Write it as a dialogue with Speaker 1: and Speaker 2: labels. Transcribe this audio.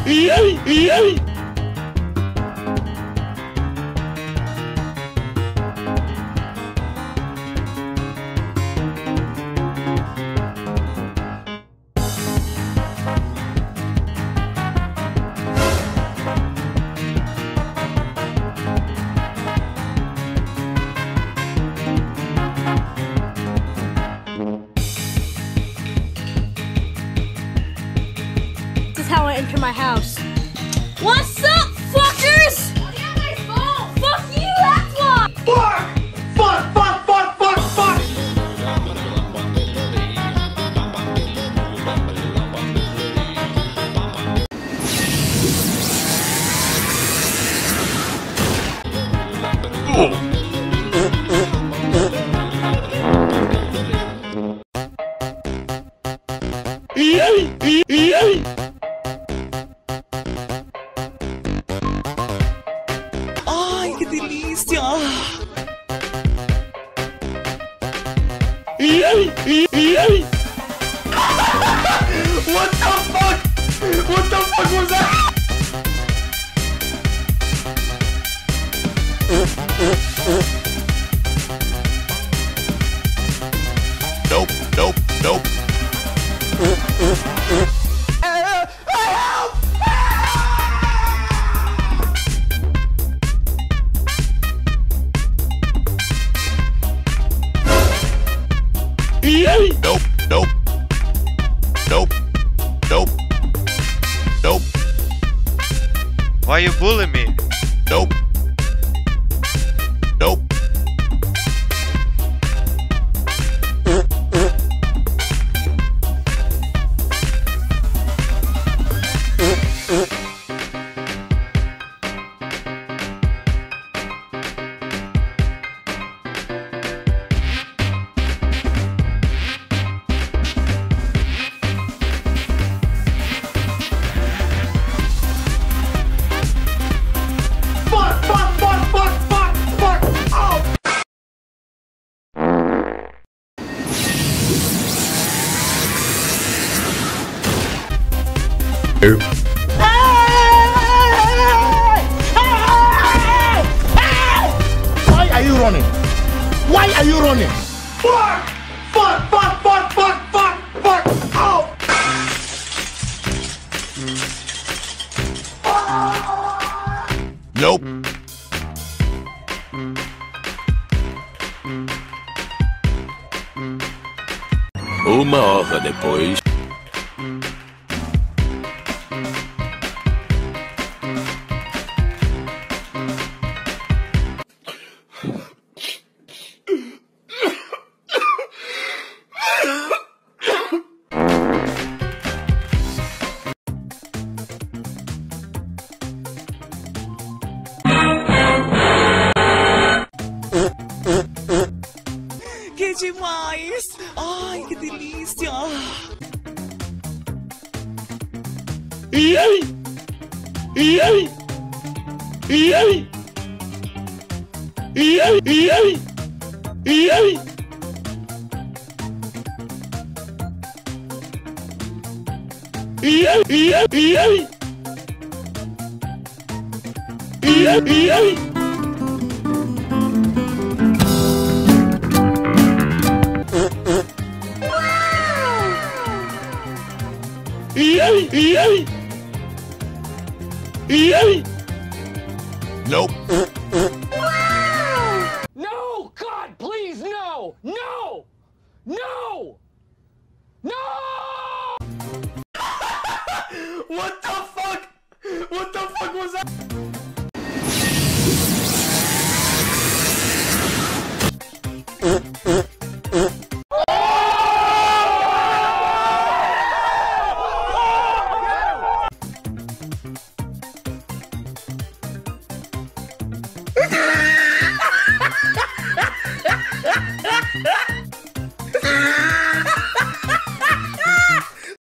Speaker 1: This is how I enter my house. What's up, fuckers? Yeah, my phone. Fuck you, that's why.
Speaker 2: Fuck! Fuck, fuck, fuck, fuck, fuck!
Speaker 3: Ai, que delícia!
Speaker 2: What the fuck? What the fuck was that?
Speaker 4: Nope, nope, nope. Nope, nope. Nope. Nope. Nope.
Speaker 5: Why you bullying me?
Speaker 4: Nope. Nope.
Speaker 2: Fuck, fuck, fuck, fuck, fuck, fuck! Oh!
Speaker 6: Why are you running? Why are you running?
Speaker 2: Fuck! Fuck, fuck, fuck, fuck, fuck, fuck! Oh!
Speaker 4: Nope.
Speaker 7: Uma hora depois.
Speaker 3: Que demais! Ai, que delícia!
Speaker 4: Nope.
Speaker 2: No! God, please, no! No! No! No! What the fuck? What the fuck was that?